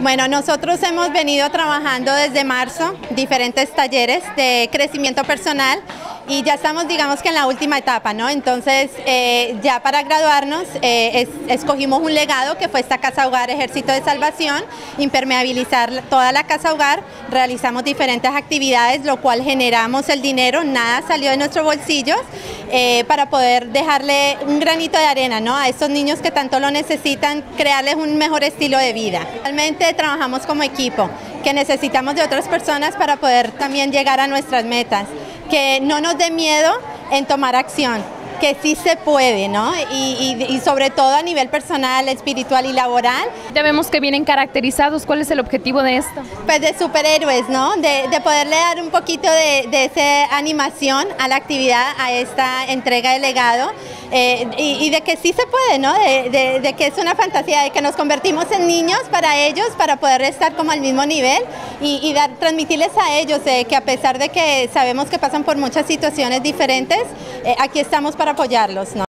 Bueno, nosotros hemos venido trabajando desde marzo diferentes talleres de crecimiento personal y ya estamos, digamos que en la última etapa, ¿no? Entonces, ya para graduarnos, escogimos un legado que fue esta Casa Hogar Ejército de Salvación, impermeabilizar toda la Casa Hogar, realizamos diferentes actividades, lo cual generamos el dinero, nada salió de nuestros bolsillos, para poder dejarle un granito de arena, ¿no?, a estos niños que tanto lo necesitan, crearles un mejor estilo de vida. Realmente trabajamos como equipo, que necesitamos de otras personas para poder también llegar a nuestras metas, que no nos dé miedo en tomar acción, que sí se puede, ¿no? Y sobre todo a nivel personal, espiritual y laboral. Ya vemos que vienen caracterizados. ¿Cuál es el objetivo de esto? Pues de superhéroes, ¿no? De poderle dar un poquito de esa animación a la actividad, a esta entrega de legado, y de que sí se puede, ¿no? De que es una fantasía, de que nos convertimos en niños para ellos, para poder estar como al mismo nivel y transmitirles a ellos que a pesar de que sabemos que pasan por muchas situaciones diferentes, aquí estamos para apoyarlos, ¿no?